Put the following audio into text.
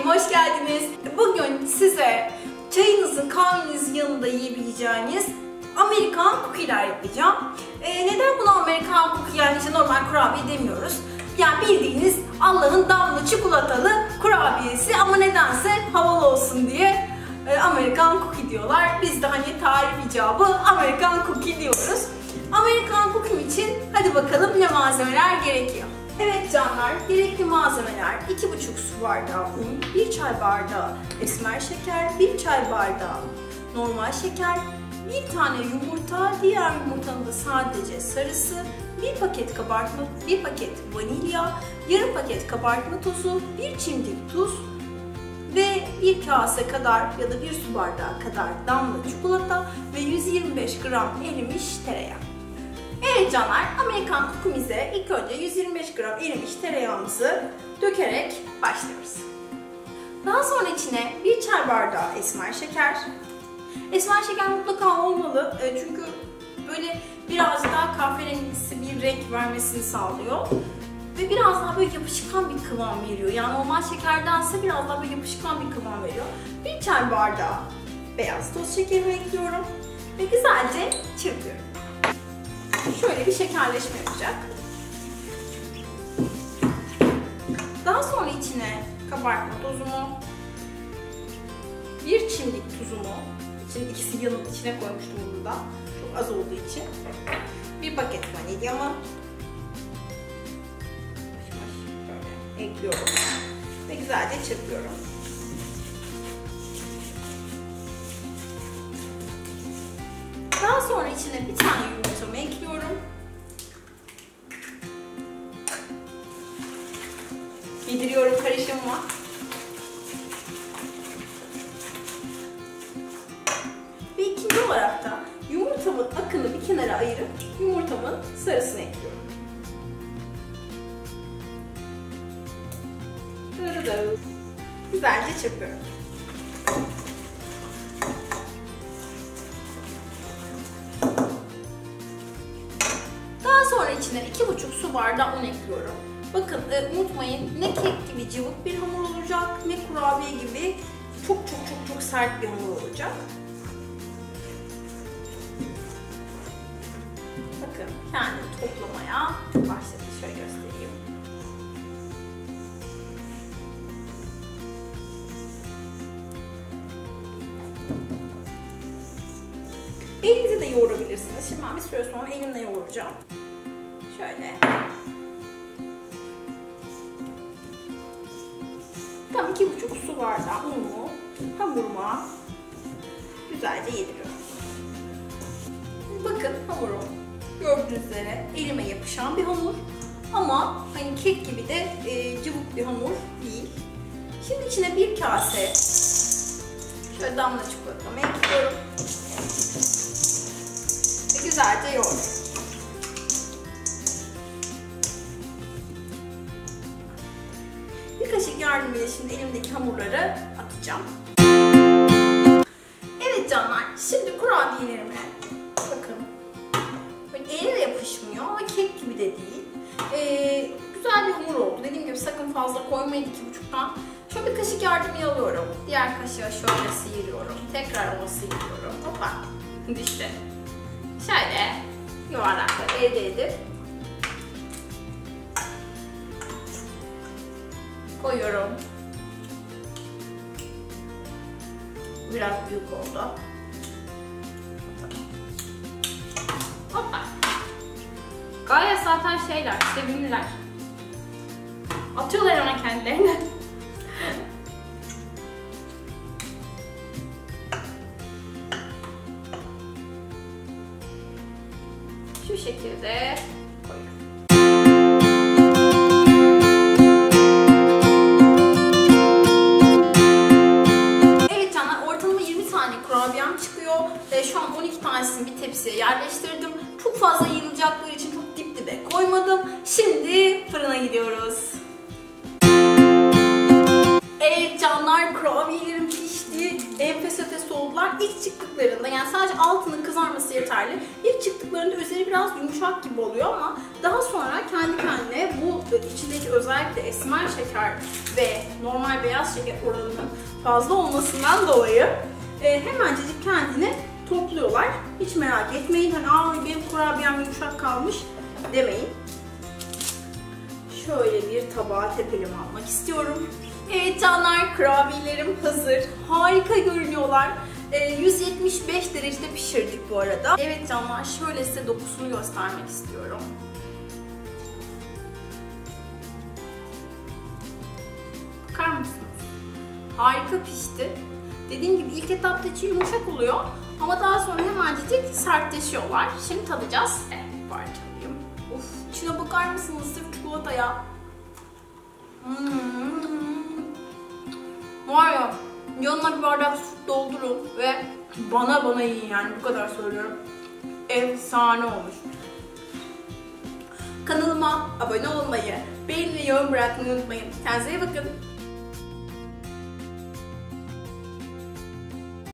Kanalıma hoş geldiniz. Bugün size çayınızın, kahvenizin yanında yiyebileceğiniz Amerikan cookie'ler yapacağım. Neden buna Amerikan cookie, yani işte normal kurabiye demiyoruz? Yani bildiğiniz Allah'ın damla çikolatalı kurabiyesi ama nedense havalı olsun diye Amerikan cookie diyorlar. Biz de hani tarif icabı Amerikan cookie diyoruz. Amerikan cookie için hadi bakalım ne malzemeler gerekiyor. Evet canlar, gerekli malzemeler 2,5 su bardağı un, 1 çay bardağı esmer şeker, 1 çay bardağı normal şeker, 1 tane yumurta, diğer yumurtanın da sadece sarısı, 1 paket kabartma, 1 paket vanilya, yarım paket kabartma tozu, 1 çimdik tuz ve 1 kase kadar ya da 1 su bardağı kadar damla çikolata ve 125 gram erimiş tereyağı. Evet canlar, Amerikan cookie'mize ilk önce 125 gram erimiş tereyağımızı dökerek başlıyoruz. Daha sonra içine 1 çay bardağı esmer şeker. Esmer şeker mutlaka olmalı çünkü böyle biraz daha kahverengisi bir renk vermesini sağlıyor. Ve biraz daha böyle yapışkan bir kıvam veriyor. Yani normal şekerdense biraz daha böyle yapışkan bir kıvam veriyor. 1 çay bardağı beyaz toz şekerimi ekliyorum ve güzelce çırpıyorum. Şöyle bir şekerleşme yapacak. Daha sonra içine kabartma tozumu, 1 çimdik tuzumu, ikisi yanın içine koymuştum bunu da, çok az olduğu için, 1 paket vanilyamı şöyle ekliyorum ve güzelce çırpıyorum. Daha sonra içine bir tane yumurtamı ekliyorum. Yediriyorum karışımıma. Ve ikinci olarak da yumurtamın akını bir kenara ayırıp yumurtamın sarısını ekliyorum. Güzelce çırpıyorum. Sonra içine 2,5 su bardağı un ekliyorum. Bakın unutmayın, ne kek gibi cıvık bir hamur olacak, ne kurabiye gibi çok sert bir hamur olacak. Bakın kendini toplamaya başladı. Şöyle göstereyim. Elinizi de yoğurabilirsiniz. Şimdi ben bir süre sonra elimle yoğuracağım. Şöyle. Tam 2,5 su bardağı unumu hamuruma güzelce yediriyorum. Bakın hamurum gördüğünüz üzere elime yapışan bir hamur ama hani kek gibi de cıvık bir hamur değil. Şimdi içine 1 kase şöyle damla çikolatamı ekliyorum ve güzelce yoğuruyorum. Bir kaşık yardımıyla şimdi elimdeki hamurları atacağım. Evet canlar, şimdi kurabiyelerime bakın. Böyle eline yapışmıyor ama kek gibi de değil. Güzel bir hamur oldu. Dediğim gibi sakın fazla koymayın, 2,5'tan. Şöyle bir kaşık yardımıyla alıyorum. Diğer kaşığa şöyle sıyırıyorum. Tekrar ona sıyırıyorum. Hoppa. İşte şöyle yuvarlakları elde edip koyuyorum. Biraz büyük oldu. Hoppa. Gayet zaten şeyler, sevimliler. Atıyorlar ona kendilerini. Şu şekilde koyuyorum. Kurabiyem çıkıyor. Şu an 12 tanesini bir tepsiye yerleştirdim. Çok fazla yayılacakları için çok dip dibe koymadım. Şimdi fırına gidiyoruz. Evet canlar, kurabiyelerim pişti. Enfes ötesi soğudular. İlk çıktıklarında, yani sadece altının kızarması yeterli. İlk çıktıklarında üzeri biraz yumuşak gibi oluyor ama daha sonra kendi kendine bu içindeki özellikle esmer şeker ve normal beyaz şeker oranının fazla olmasından dolayı hemencecik kendini topluyorlar. Hiç merak etmeyin. Hani benim kurabiyem yumuşak kalmış demeyin. Şöyle bir tabağa tepeleme almak istiyorum. Evet canlar, kurabiyelerim hazır. Harika görünüyorlar. 175 derecede pişirdik bu arada. Evet canlar, şöyle size dokusunu göstermek istiyorum. Bakar mısınız? Harika pişti. Dediğim gibi ilk etapta içi yumuşak oluyor ama daha sonra hemencecik sertleşiyorlar. Şimdi tadacağız. Parçalayayım. Of, içine bakar mısınız sırf çikolataya? Var ya, yanına bir bardak süt doldurun ve bana yiyin, yani bu kadar söylüyorum. Efsane olmuş. Kanalıma abone olmayı, beğeni ve yorum bırakmayı unutmayın. Kendinize iyi bakın.